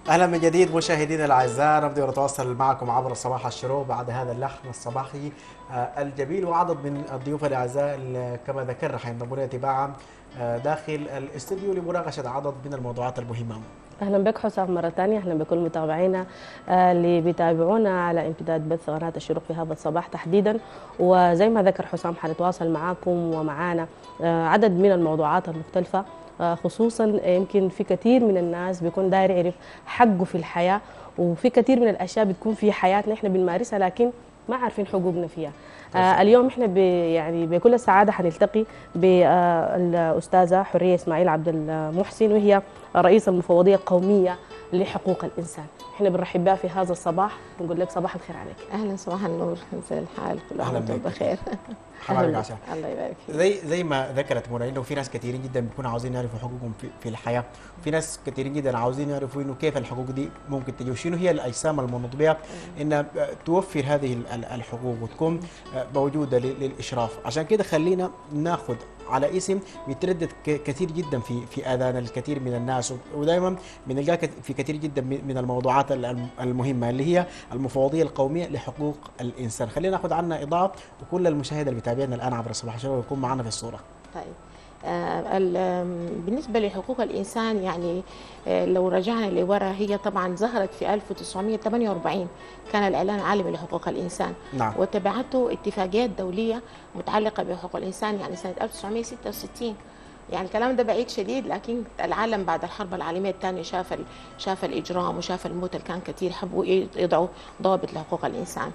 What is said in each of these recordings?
اهلا من جديد مشاهدينا الاعزاء، نبدأ نتواصل معكم عبر صباح الشروق بعد هذا اللحن الصباحي الجميل، وعدد من الضيوف الاعزاء كما ذكرنا حينضمون لنا تباعا داخل الاستوديو لمناقشه عدد من الموضوعات المهمه. اهلا بك حسام مره ثانيه، اهلا بكل متابعينا اللي بيتابعونا على امتداد بث قناه الشروق في هذا الصباح تحديدا. وزي ما ذكر حسام حنتواصل معاكم ومعانا عدد من الموضوعات المختلفه، خصوصا يمكن في كثير من الناس بيكون داير يعرف حقه في الحياه، وفي كثير من الاشياء بتكون في حياتنا احنا بنمارسها لكن ما عارفين حقوقنا فيها. اليوم احنا يعني بكل السعاده حنلتقي بالاستاذه حوريه اسماعيل عبد المحسن، وهي رئيس المفوضيه القوميه لحقوق الانسان. احنا بنرحب بها في هذا الصباح، بنقول لك صباح الخير عليك. اهلا، صباح النور، ازي الحال؟ كل عام وانتم بخير. حبايبي عشان الله يبارك فيك. زي ما ذكرت منى، انه في ناس كثيرين جدا بيكونوا عاوزين يعرفوا حقوقهم في الحياه، وفي ناس كثيرين جدا عاوزين يعرفوا انه كيف الحقوق دي ممكن تجي، وشنو هي الاجسام المنوط بها انها توفر هذه الحقوق وتكون موجوده للاشراف. عشان كده خلينا ناخذ على اسم بيتردد كثير جدا في اذان الكثير من الناس، ودائما بنلقاه في كثير جدا من الموضوعات المهمه اللي هي المفوضيه القوميه لحقوق الانسان. خلينا ناخذ عنها اضاءه، وكل المشاهدة اللي بيتابعنا الان عبر صباح الشروق يكون معنا في الصوره. طيب، بالنسبة لحقوق الإنسان يعني لو رجعنا لورا، هي طبعا ظهرت في 1948، كان الإعلان العالمي لحقوق الإنسان. نعم. وتبعته اتفاقيات دولية متعلقة بحقوق الإنسان يعني سنة 1966. يعني الكلام ده بعيد شديد، لكن العالم بعد الحرب العالمية الثانية شاف الإجرام وشاف الموت اللي كان كثير، حبوا يضعوا ضوابط لحقوق الإنسان.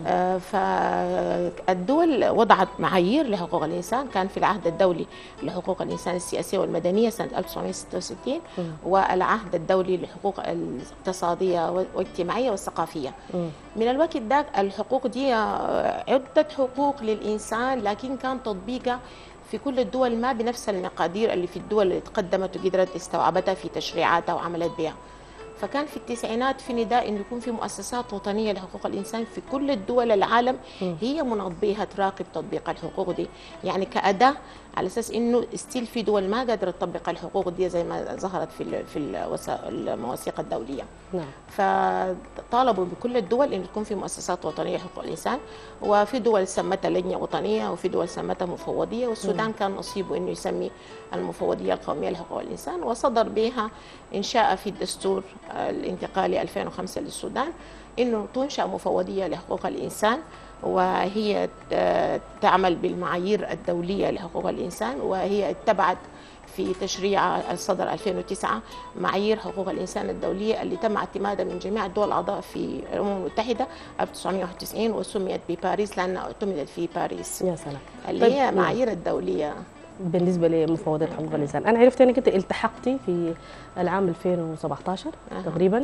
فالدول وضعت معايير لحقوق الإنسان، كان في العهد الدولي لحقوق الإنسان السياسية والمدنية سنة 1966، والعهد الدولي للحقوق الاقتصادية والاجتماعية والثقافية. من الوقت ده الحقوق دي عدة حقوق للإنسان، لكن كان تطبيقها في كل الدول ما بنفس المقادير اللي في الدول اللي تقدمت وقدرت استوعبتها في تشريعاتها وعملت بها. فكان في التسعينات في نداء انه يكون في مؤسسات وطنيه لحقوق الانسان في كل الدول العالم، هي مناط بها تراقب تطبيق الحقوق دي، يعني كاداه على اساس انه ستيل في دول ما قادره تطبق الحقوق دي زي ما ظهرت في المواثيق الدوليه. نعم. فطالبوا بكل الدول انه تكون في مؤسسات وطنيه لحقوق الانسان، وفي دول سمتها لجنه وطنيه، وفي دول سمتها مفوضيه، والسودان كان نصيبه انه يسمي المفوضيه القوميه لحقوق الانسان، وصدر بها انشاء في الدستور الانتقالي 2005 للسودان انه تنشا مفوضيه لحقوق الانسان، وهي تعمل بالمعايير الدوليه لحقوق الانسان، وهي اتبعت في تشريع الصدر 2009 معايير حقوق الانسان الدوليه اللي تم اعتمادها من جميع الدول الاعضاء في الامم المتحده 1991، وسميت بباريس لانها اعتمدت في باريس. يا سلام. اللي طيب هي معايير الدوليه. بالنسبه لمفوضيه حقوق الانسان، انا عرفت انك انت التحقتي في العام 2017 تقريبا،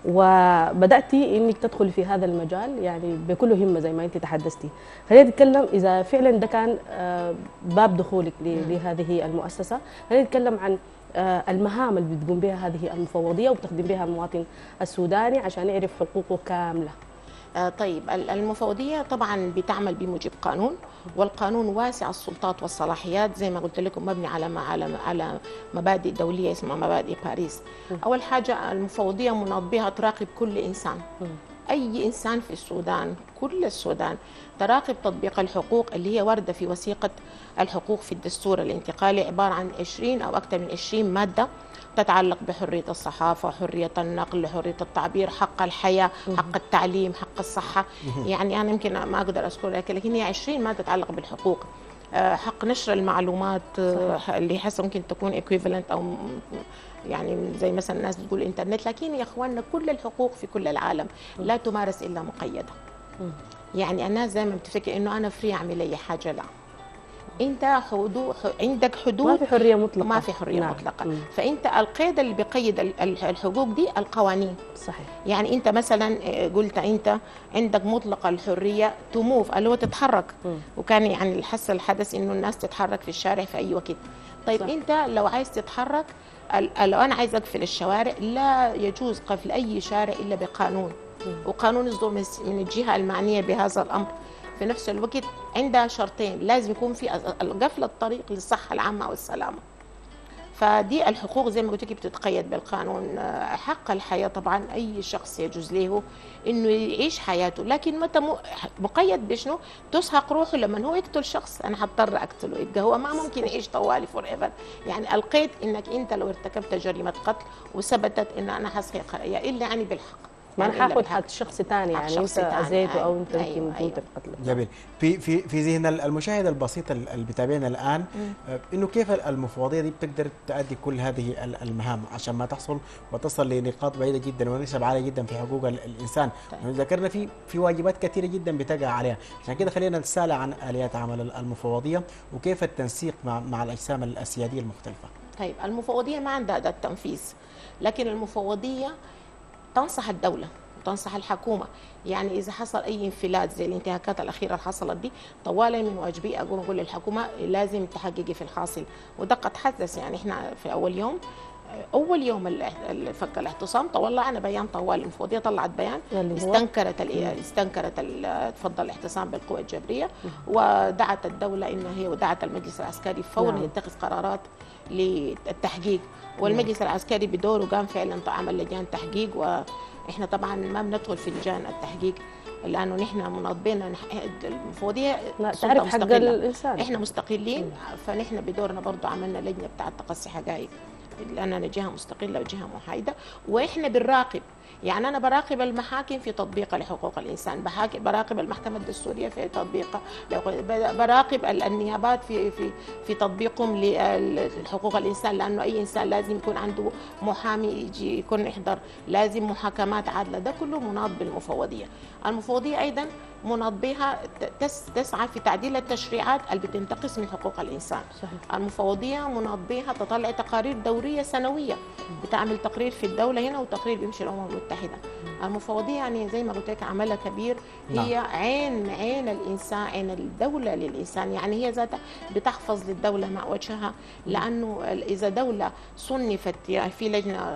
وبداتي انك تدخلي في هذا المجال يعني بكل همه زي ما انت تحدثتي. خلينا نتكلم اذا فعلا ده كان باب دخولك لهذه المؤسسه، خلينا نتكلم عن المهام اللي بتقوم بها هذه المفوضيه وبتخدم بها المواطن السوداني عشان يعرف حقوقه كامله. طيب، المفوضية طبعا بتعمل بموجب قانون، والقانون واسع السلطات والصلاحيات زي ما قلت لكم، مبني على مبادئ دولية اسمها مبادئ باريس. أول حاجة المفوضية مناط بها تراقب كل إنسان، أي إنسان في السودان، كل السودان، تراقب تطبيق الحقوق اللي هي واردة في وثيقة الحقوق في الدستور الانتقالي، عبارة عن 20 أو أكثر من 20 مادة تتعلق بحرية الصحافة، حرية النقل، حرية التعبير، حق الحياة، حق التعليم، حق الصحة. يعني أنا يمكن ما أقدر أذكر لكن هي 20 مادة تتعلق بالحقوق. حق نشر المعلومات اللي حسب ممكن تكون equivalent أو يعني زي مثلا الناس بتقول الانترنت، لكن يا اخواننا كل الحقوق في كل العالم لا تمارس الا مقيده. يعني الناس دائما بتفكر انه انا فري اعمل اي حاجه، لا، انت عندك حدود، ما في حريه مطلقه، ما في حريه مطلقه. فانت القيد اللي بيقيد الحقوق دي القوانين. صحيح. يعني انت مثلا قلت انت عندك مطلق الحريه تموف اللي هو تتحرك، وكان يعني الحدث انه الناس تتحرك في الشارع في اي وقت. طيب صح. انت لو عايز تتحرك، لو انا عايز اقفل الشوارع لا يجوز قفل اي شارع الا بقانون، وقانون يصدر من الجهه المعنيه بهذا الامر. في نفس الوقت عندها شرطين، لازم يكون في قفل الطريق للصحه العامه والسلامه. فدي الحقوق زي ما قلت لك بتتقيد بالقانون. حق الحياه طبعا اي شخص يجوز له انه يعيش حياته، لكن متى مقيد بشنو؟ تسحق روحه لما هو يقتل شخص، انا حضطر اقتله، يبقى هو ما ممكن يعيش طوالي فور ايفر. يعني القيد انك انت لو ارتكبت جريمه قتل وثبتت ان انا حسحق الا يعني بالحق، ما يعني انا إلا حاخد بالحق. حق شخص ثاني، حق يعني شخص انت تاني. اذيته او انت أيوة، يمكن أيوة. قتلت القتل. جميل. في ذهن المشاهد البسيط اللي بيتابعنا الان، انه كيف المفوضيه دي بتقدر تؤدي كل هذه المهام عشان ما تحصل وتصل لنقاط بعيده جدا ونسب عاليه جدا في حقوق الانسان. طيب. ذكرنا في واجبات كثيره جدا بتقع عليها، عشان كده خلينا نتساءل عن اليات عمل المفوضيه وكيف التنسيق مع الاجسام السياديه المختلفه. طيب المفوضيه ما عندها اداه تنفيذ، لكن المفوضيه تنصح الدوله وتنصح الحكومه. يعني اذا حصل اي انفلات زي الانتهاكات الاخيره اللي حصلت دي، طوالي من واجبي اقول للحكومه لازم تحققي في الحاصل، وده قد حدث. يعني احنا في اول يوم فك الاعتصام طلعنا بيان طوال. المفوضيه طلعت بيان استنكرت تفضل الاعتصام بالقوى الجبريه، ودعت الدوله انه هي ودعت المجلس العسكري فورا يتخذ قرارات للتحقيق. والمجلس العسكري بدوره قام فعلا عمل لجان تحقيق، واحنا طبعا ما بندخل في لجان التحقيق لانه نحن مناضبين. المفوضيه تعرف حق الانسان، احنا مستقلين، فنحن بدورنا برضه عملنا لجنه بتاعه تقصي حقائق لاننا جهه مستقله وجهه محايده، واحنا بنراقب. يعني انا براقب المحاكم في تطبيقها لحقوق الانسان، براقب المحكمه الدستوريه في تطبيقها، براقب النيابات في تطبيقهم لحقوق الانسان، لانه اي انسان لازم يكون عنده محامي يجي يكون يحضر، لازم محاكمات عادله، ده كله مناط بالمفوضيه. المفوضيه ايضا مناط بها تسعى في تعديل التشريعات اللي بتنتقص من حقوق الانسان. صحيح. المفوضيه مناط بها تطلع تقارير دوريه سنويه، بتعمل تقرير في الدوله هنا وتقرير بيمشي الامم المتحده. المفوضيه يعني زي ما قلت لك عملها كبير، هي عين الانسان، عين الدوله للانسان. يعني هي ذاتها بتحفظ للدوله مع وجهها، لانه اذا دوله صنفت، يعني في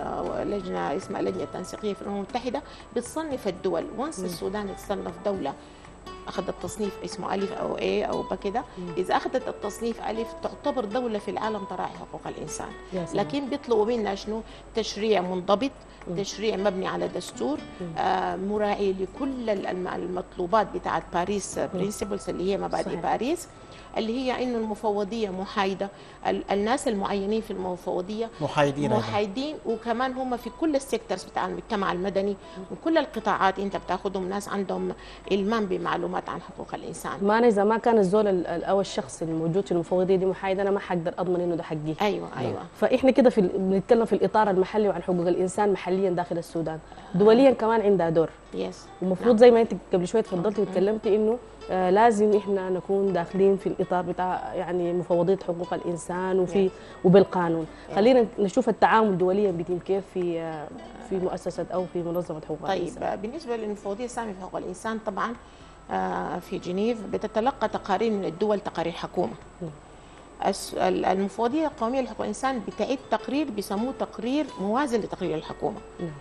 لجنه اسمها لجنه تنسيقيه في الامم المتحده بتصنف الدول. وانس السودان تصنف دوله اخذت تصنيف اسمه الف او اي او بكده، اذا اخذت التصنيف الف تعتبر دوله في العالم تراعي حقوق الانسان. لكن بيطلبوا منا شنو؟ تشريع منضبط، تشريع مبني على دستور، مراعي لكل المطلوبات بتاعت باريس برينسيبلز اللي هي مبادئ باريس، اللي هي انه المفوضيه محايده. الناس المعينين في المفوضيه محايدين، وكمان هم في كل السيكتورز بتاع المجتمع المدني وكل القطاعات انت بتاخذهم ناس عندهم المام بمعلومات عن حقوق الانسان. ما أنا اذا ما كان الزول او الشخص الموجود في المفوضيه دي محايد، انا ما حقدر اضمن انه ده حقي. ايوه. فاحنا كده بنتكلم في الاطار المحلي وعن حقوق الانسان محليا داخل السودان. دوليا كمان عندها دور. ومفروض زي ما انت قبل شويه تفضلتي وتكلمتي انه لازم احنا نكون داخلين في الاطار بتاع يعني مفوضيه حقوق الانسان وبالقانون. خلينا نشوف التعامل دوليا بيتم كيف في مؤسسه او في منظمه حقوق الانسان. طيب بالنسبه للمفوضيه الساميه في حقوق الانسان طبعا في جنيف بتتلقى تقارير من الدول، تقارير حكومه. المفوضيه القوميه لحقوق الانسان بتعيد تقرير بيسموه تقرير موازن لتقرير الحكومه.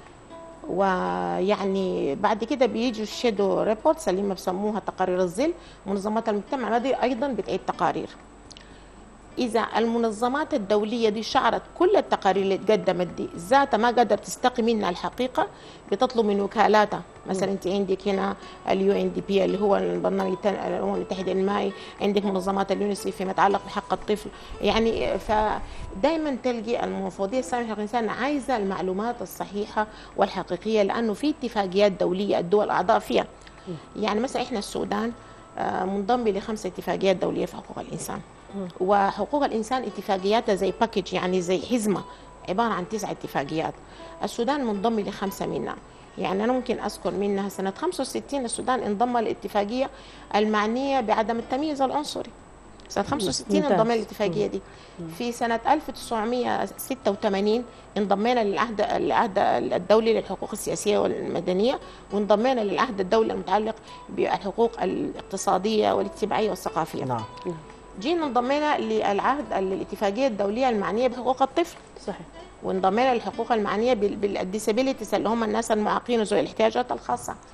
ويعني بعد كده بيجوا الشادو ريبورتس اللي هم بسموها تقارير الظل. منظمات المجتمع المدني ايضا بتعيد تقارير. اذا المنظمات الدوليه دي شعرت كل التقارير اللي اتقدمت دي ذاتها ما قدرت تستقي منها الحقيقه، بتطلب من وكالاتها. مثلا انت عندك هنا اليو ان دي بي اللي هو البرنامج الامم المتحده المائي، عندك منظمات اليونسيف فيما يتعلق بحق الطفل. يعني فدائما تلقي المفوضيه الساميه لحقوق الانسان عايزه المعلومات الصحيحه والحقيقيه، لانه في اتفاقيات دوليه الدول الاعضاء فيها. يعني مثلا احنا السودان منضم ل5 اتفاقيات دوليه في حقوق الانسان، وحقوق الانسان اتفاقياتها زي باكج، يعني زي حزمه عباره عن 9 اتفاقيات. السودان منضم ل5 منها. يعني انا ممكن اذكر منها سنه 65 السودان انضم للاتفاقيه المعنيه بعدم التمييز العنصري. سنه 65 انضمينا للاتفاقيه دي. في سنه 1986 انضمينا للعهد الدولي للحقوق السياسيه والمدنيه، وانضمينا للعهد الدولي المتعلق بالحقوق الاقتصاديه والاجتماعيه والثقافيه. نعم. جينا انضمينا للاتفاقيه الدوليه المعنيه بحقوق الطفل. صحيح. وانضمينا للحقوق المعنيه بالديسابيليتيز اللي هم الناس المعاقين وذوي الاحتياجات الخاصه. صحيح.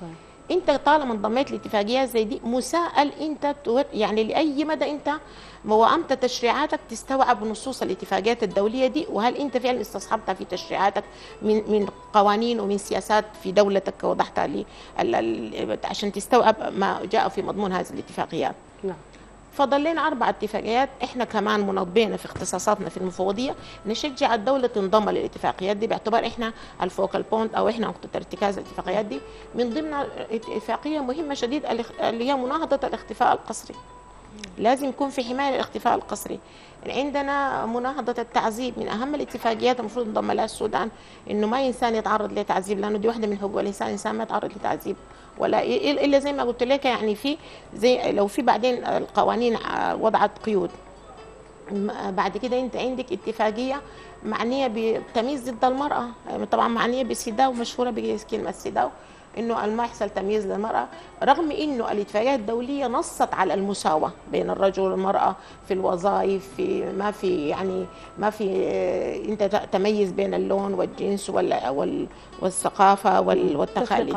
انت طالما انضميت لاتفاقيات زي دي مساءل انت يعني لاي مدى انت موائمت تشريعاتك تستوعب نصوص الاتفاقيات الدوليه دي، وهل انت فعلا استصحبتها في تشريعاتك من قوانين ومن سياسات في دولتك وضعتها عشان تستوعب ما جاء في مضمون هذه الاتفاقيات. نعم. فضل لنا 4 اتفاقيات. احنا كمان منظمين في اختصاصاتنا في المفوضيه نشجع الدوله تنضم للاتفاقيات دي باعتبار احنا الفوكال بوينت او احنا نقطه ارتكاز الاتفاقيات دي. من ضمن اتفاقيه مهمه شديد اللي هي مناهضه الاختفاء القسري. لازم يكون في حمايه للاختفاء القسري. عندنا مناهضه التعذيب من اهم الاتفاقيات المفروض انضم لها السودان، انه ما انسان يتعرض لتعذيب، لانه دي واحده من حقوق الانسان ما يتعرض لتعذيب ولا الا زي ما قلت لك. يعني في زي لو في بعدين القوانين وضعت قيود. بعد كده انت عندك اتفاقيه معنيه بالتمييز ضد المراه، طبعا معنيه بسيداو، مشهوره بكلمه سيداو، انه ما يحصل تمييز للمراه، رغم انه الاتفاقيات الدوليه نصت على المساواه بين الرجل والمراه في الوظائف، في ما في انت تميز بين اللون والجنس والثقافه والتخلي.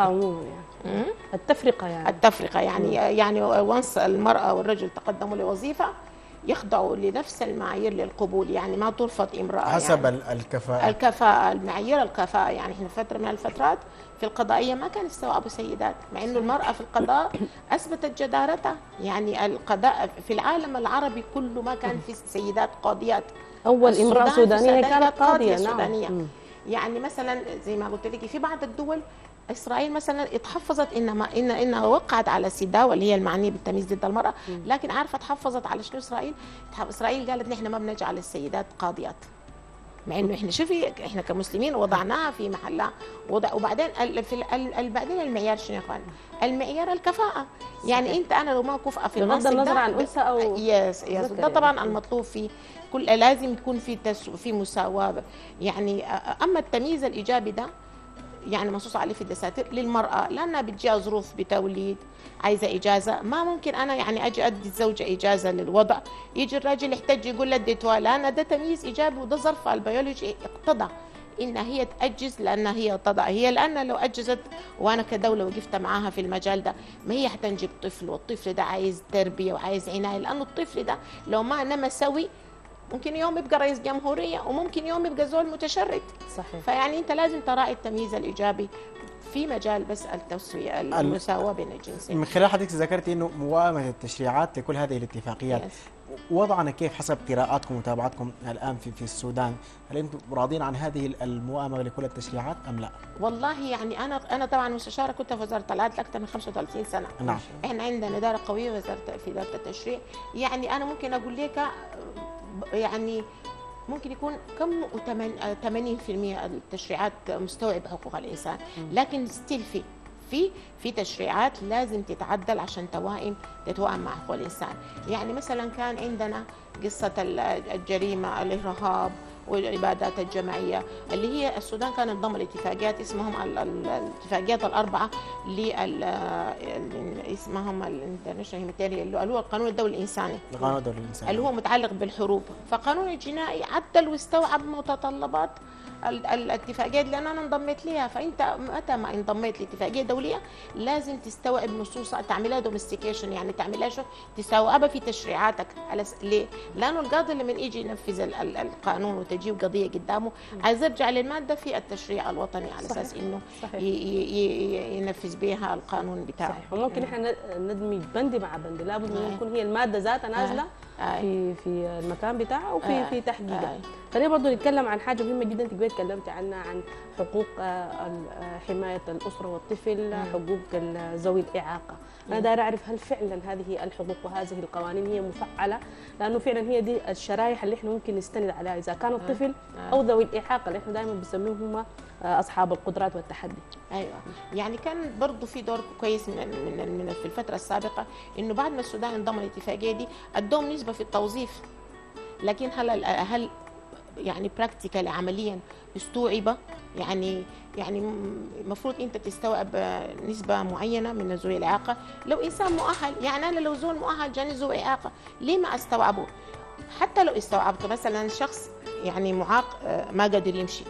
التفرقه يعني وانس المراه والرجل تقدموا لوظيفه يخضعوا لنفس المعايير للقبول، يعني ما ترفض امرأة حسب يعني الكفاءة المعايير الكفاءة. يعني احنا فترة من الفترات في القضائية ما كان يستوعبوا سيدات، مع انه المرأة في القضاء اثبتت جدارتها. يعني القضاء في العالم العربي كله ما كان في سيدات قاضيات. اول امرأة سودانية كانت قاضية. سودانية. يعني مثلا زي ما قلت لك في بعض الدول اسرائيل مثلا اتحفظت انها وقعت على سيداو اللي هي المعنيه بالتمييز ضد المراه، لكن عارفه تحفظت على شنو اسرائيل قالت نحن ما بنجعل السيدات قاضيات، مع انه احنا شوفي احنا كمسلمين وضعناها في محلها وبعدين بعدين المعيار شنو يا اخوان؟ المعيار الكفاءه. يعني انت انا لو ما كفء في بغض النظر عن انثى او يس ده طبعا المطلوب فيه لازم يكون في مساواه. يعني اما التمييز الايجابي ده يعني منصوص عليه في الدساتير للمرأة، لأنها بتجيها ظروف بتوليد عايزة إجازة، ما ممكن أنا يعني أجي أدي الزوجة إجازة للوضع، يجي الراجل يحتاج يقول لها اديتها، لأن ده تمييز إيجابي وده ظرف البيولوجي اقتضى إن هي تأجز لأنها هي تضع هي، لأن لو أجزت وأنا كدولة وقفت معاها في المجال ده ما هي حتنجب طفل، والطفل ده عايز تربية وعايز عناية، لأنه الطفل ده لو ما نمى سوي ممكن يوم يبقى رئيس جمهورية وممكن يوم يبقى زول متشرد. صحيح. فيعني انت لازم تراعي التمييز الايجابي في مجال بس التسوية المساواة بين الجنسين. من خلال حضرتك ذكرتي انه موائمة التشريعات لكل هذه الاتفاقيات، وضعنا كيف حسب قراءاتكم ومتابعتكم الان في السودان؟ هل انتم راضين عن هذه الموائمة لكل التشريعات ام لا؟ والله يعني انا طبعا مستشارة كنت في وزارة العدل اكثر من 35 سنة. نعم. احنا عندنا إدارة قوية في إدارة التشريع. يعني انا ممكن اقول لك يعني ممكن يكون كم 80% التشريعات مستوعب حقوق الانسان، لكن ستيل في تشريعات لازم تتعدل عشان تتوائم مع حقوق الانسان. يعني مثلا كان عندنا قصه الجريمه، الارهاب والعبادات الجماعيه اللي هي السودان كانت ضمن الاتفاقيات اسمهم الاتفاقيات الاربعه اسمهم الانترناشونال هيومانيتيريان اللي هو القانون الدولي الانساني. القانون الدولي الانساني اللي هو متعلق بالحروب. فقانون الجنائي عدل واستوعب متطلبات الاتفاقيات اللي انا انضميت لها. فانت متى ما انضميت لاتفاقيه دوليه لازم تستوعب نصوصها، تعملها دومستيكيشن، يعني تعملها شو تستوعبها في تشريعاتك. ليه؟ لانه القاضي لما يجي ينفذ القانون وتجيب قضيه قدامه عايز يرجع للماده في التشريع الوطني على اساس انه ينفذ بها القانون بتاعه. صحيح. وممكن احنا ندمج بند مع بند، لابد ان يكون هي الماده ذاتها نازله في المكان بتاعها وفي تحقيقها. خلينا برضه نتكلم عن حاجه مهمه جدا تقدري تكلمتي عنها، عن حقوق حمايه الاسره والطفل، حقوق ذوي الاعاقه. انا دايره اعرف هل فعلا هذه الحقوق وهذه القوانين هي مفعله؟ لانه فعلا هي دي الشرائح اللي احنا ممكن نستند عليها اذا كان الطفل او ذوي الاعاقه اللي احنا دائما بنسميهم هم اصحاب القدرات والتحدي. ايوه، يعني كان برضه في دور كويس من في الفتره السابقه انه بعد ما السودان انضم للاتفاقيه دي ادوهم نسبه في التوظيف، لكن هل يعني براكتيكال عمليا استوعب؟ يعني المفروض انت تستوعب نسبه معينه من ذوي الاعاقه. لو انسان مؤهل، يعني انا لو زول مؤهل جاني ذوي اعاقه ليه ما استوعبه؟ حتى لو استوعبته مثلا شخص يعني معاق ما قادر يمشي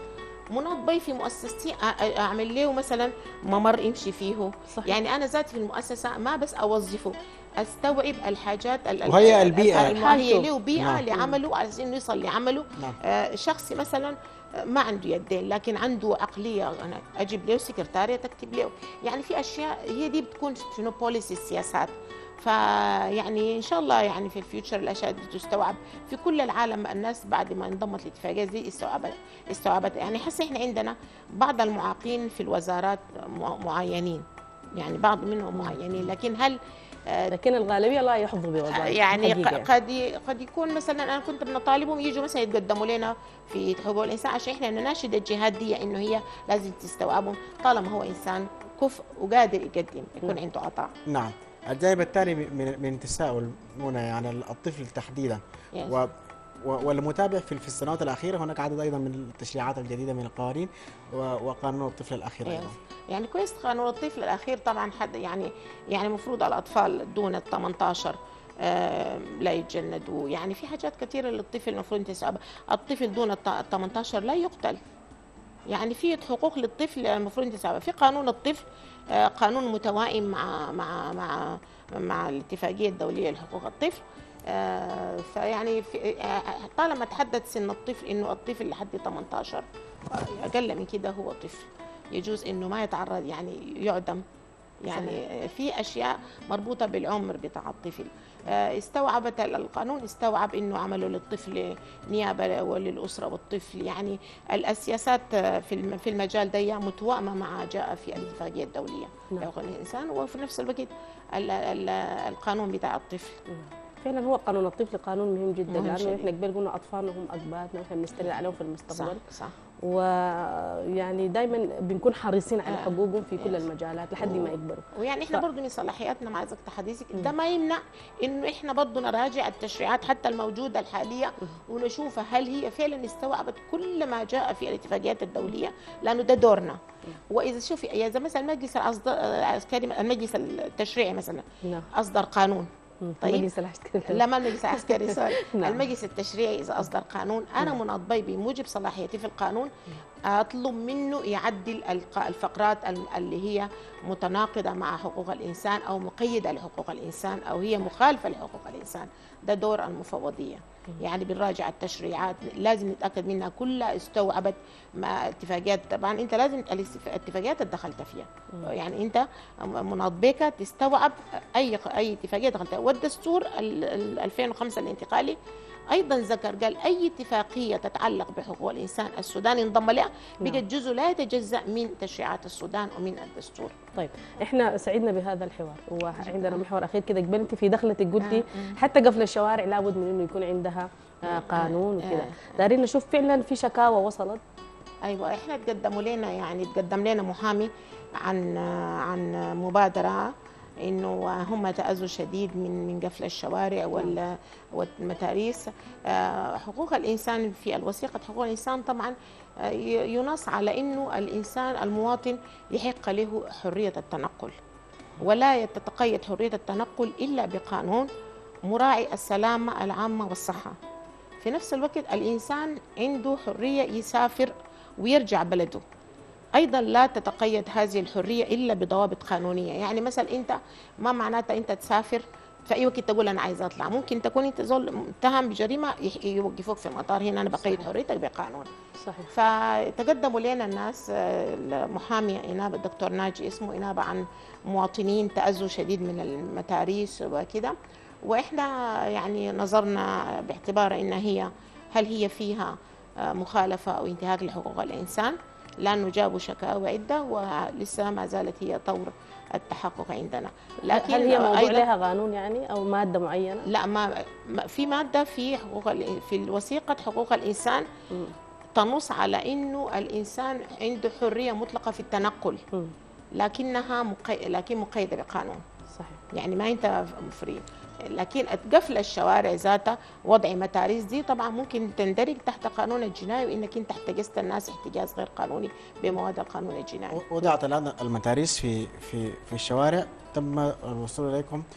مناط بي في مؤسستي اعمل له مثلا ممر يمشي فيه. صحيح. يعني انا ذاتي في المؤسسه ما بس اوظفه، استوعب الحاجات وهي البيئة المهيئه له، بيئه نعم. لعمله على اساس انه يصل لعمله. نعم. شخصي مثلا ما عنده يدين لكن عنده عقليه، انا اجيب له سكرتاريه تكتب له. يعني في اشياء هي دي بتكون شنو بوليسي السياسات. فيعني ان شاء الله يعني في الفيوتشر الاشياء دي تستوعب في كل العالم. الناس بعد ما انضمت الاتفاقيه دي استوعبت. يعني هسه احنا عندنا بعض المعاقين في الوزارات معينين، يعني بعض منهم معينين، لكن هل لكن الغالبيه لا يحظوا بوظائف يعني حقيقة. قد يكون مثلا انا كنت بنطالبهم يجوا مثلا يتقدموا لنا في حقوق الانسان عشان احنا نناشد الجهات دي انه هي لازم تستوعبهم طالما هو انسان كفء وقادر يقدم يكون عنده عطاء. نعم. الجانب الثاني من التساؤل منى، يعني الطفل تحديدا Yes. والمتابع في السنوات الأخيرة هناك عدد أيضا من التشريعات الجديدة من القوانين وقانون الطفل الأخير أيضا. يعني كويس قانون الطفل الأخير طبعا حد يعني المفروض الأطفال دون ال 18 لا يتجندوا. يعني في حاجات كثيرة للطفل المفروض تستوعبها. الطفل دون ال 18 لا يقتل. يعني في حقوق للطفل المفروض تستوعبها في قانون الطفل. قانون متوائم مع الاتفاقية الدولية لحقوق الطفل. فيعني طالما تحدد سن الطفل انه الطفل لحد 18 اقل من كده هو طفل، يجوز انه ما يتعرض يعني يعدم. يعني في اشياء مربوطه بالعمر بتاع الطفل. استوعبت القانون استوعب انه عملوا للطفل نيابه وللاسره والطفل. يعني السياسات في المجال ده متوائمه مع جاء في الاتفاقيه الدوليه لحقوق الانسان، وفي نفس الوقت القانون بتاع الطفل. فعلا هو قانون الطفل قانون مهم جدا، مهم لانه احنا قبل قلنا اطفالنا هم اقباتنا واحنا بنستند عليهم في المستقبل. صح. ويعني دائما بنكون حريصين على حقوقهم في كل المجالات لحد ما يكبروا. ويعني احنا برضه من صلاحياتنا مع ذكر حديثك ده ما يمنع انه احنا برضه نراجع التشريعات حتى الموجوده الحاليه ونشوف هل هي فعلا استوعبت كل ما جاء في الاتفاقيات الدوليه، لانه ده دورنا. واذا شوفي اذا مثلا المجلس العسكري المجلس التشريعي مثلا اصدر قانون. طيب المجلس العسكري لما المجلس العسكري سوري نعم. المجلس التشريعي اذا اصدر قانون انا مناضبي بموجب صلاحيتي في القانون اطلب منه يعدل الفقرات اللي هي متناقضه مع حقوق الانسان او مقيده لحقوق الانسان او هي مخالفه لحقوق الانسان. ده دور المفوضيه. يعني بنراجع التشريعات لازم نتاكد منها كلها استوعبت مع اتفاقيات. طبعا انت لازم الاتفاقيات اللي دخلت فيها، يعني انت مناضبيك تستوعب اي اتفاقيه دخلتها. والدستور 2005 الانتقالي ايضا ذكر قال اي اتفاقيه تتعلق بحقوق الانسان السودان انضم لها بقت جزء لا يتجزا من تشريعات السودان ومن الدستور. طيب احنا سعدنا بهذا الحوار، وعندنا محور اخير كده. قبل انت في دخلتك قلتي حتى قفل الشوارع لابد من انه يكون عندها قانون وكده. دارين نشوف فعلا في شكاوى وصلت. ايوه احنا تقدم لنا محامي عن مبادره انه هم تاذوا شديد من قفل الشوارع والمتاريس. حقوق الانسان في الوثيقه حقوق الانسان طبعا ينص على انه الانسان المواطن يحق له حريه التنقل، ولا تتقيد حريه التنقل الا بقانون مراعي السلامه العامه والصحه. في نفس الوقت الانسان عنده حريه يسافر ويرجع بلده. ايضا لا تتقيد هذه الحريه الا بضوابط قانونيه. يعني مثلا انت ما معناتها انت تسافر في اي وقت تقول انا عايز اطلع. ممكن تكون انت زول متهم بجريمه يوقفوك في المطار. هنا انا بقيد حريتك بقانون. صحيح. فتقدموا لنا الناس المحاميه انابه الدكتور ناجي اسمه انابه عن مواطنين تاذوا شديد من المتاريس وكده، واحنا يعني نظرنا باعتبار ان هل هي فيها مخالفه او انتهاك لحقوق الانسان، لانه جابوا شكاوى عده ولسه ما زالت هي طور التحقق عندنا. لكن هل هي موضوع لها قانون يعني او ماده معينه؟ لا، ما في ماده في في وثيقه حقوق الانسان تنص على انه الانسان عنده حريه مطلقه في التنقل، لكنها لكن مقيده بقانون. صحيح. يعني ما انت فري. لكن قفل الشوارع ذاتها وضع متاريس دي طبعا ممكن تندرج تحت قانون الجنائي، وانك انت احتجزت الناس احتجاز غير قانوني بمواد القانون الجنائي. وضعت الان المتاريس في الشوارع. تم الوصول اليكم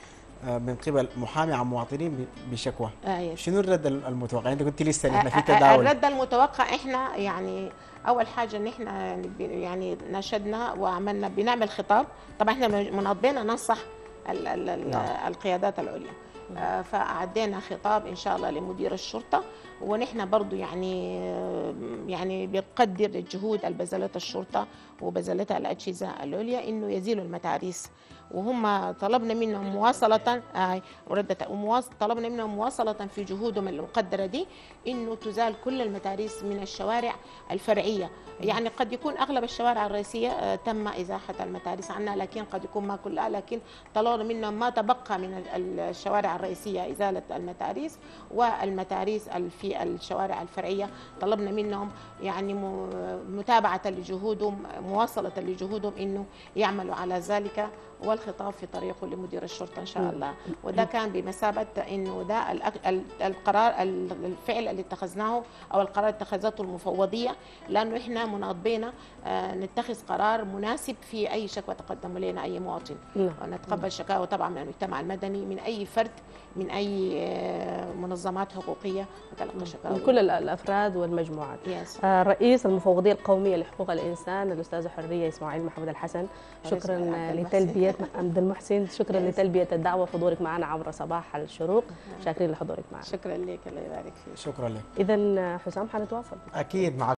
من قبل محامي عن مواطنين بشكوى. آه شنو الرد المتوقع؟ انت قلت لسه نحن في تداول. الرد المتوقع احنا يعني اول حاجه ان احنا يعني ناشدنا وعملنا بنعمل خطاب. طبعا احنا منظمين ننصح القيادات العليا. فأعدينا خطاب إن شاء الله لمدير الشرطة، ونحن برضو يعني بنقدر الجهود اللي بذلتها الشرطة وبذلتها الأجهزة العليا إنه يزيلوا المتاريس، وهم طلبنا منهم مواصلة طلبنا منهم مواصلة في جهودهم المقدرة دي إنه تزال كل المتاريس من الشوارع الفرعية. يعني قد يكون أغلب الشوارع الرئيسية تم إزاحة المتاريس عنها، لكن قد يكون ما كلها، لكن طلبنا منهم ما تبقى من الشوارع الرئيسية إزالة المتاريس، والمتاريس في الشوارع الفرعية طلبنا منهم يعني متابعة لجهودهم، مواصلة لجهودهم إنه يعملوا على ذلك، والخطاب في طريقه لمدير الشرطة إن شاء الله. وده كان بمثابة إنه ده القرار الفعل اللي اتخذناه أو القرار اتخذته المفوضية، لأنه إحنا مناضبين نتخذ قرار مناسب في أي شكوى تقدم إلينا أي مواطن، ونتقبل شكاوى طبعا من المجتمع المدني، من أي فرد، من أي منظمات حقوقية نتلقى شكاوى، من كل الأفراد والمجموعات. رئيس المفوضية القومية لحقوق الإنسان الأستاذة حرية إسماعيل محمود الحسن، شكرا لتلبية عبد المحسن، شكرا لتلبية الدعوة وحضورك معنا عبر صباح الشروق. شاكرين لحضورك معنا. شكرا لك، الله يبارك فيك. شكرا لك. إذا حسام حنتواصل اكيد مع